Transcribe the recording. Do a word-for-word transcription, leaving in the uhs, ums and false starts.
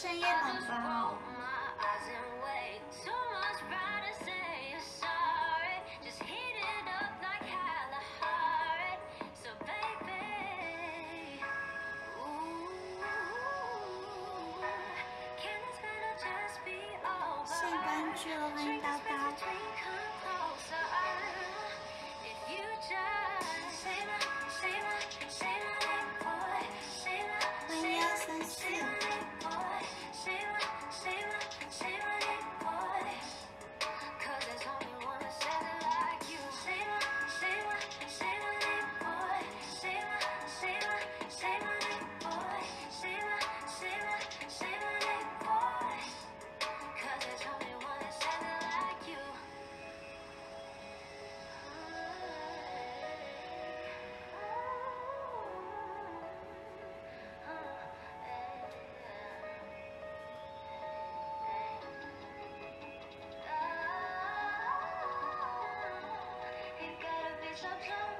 深夜宝宝。谢谢关注，欢迎叨叨。欢迎幺三四。Stop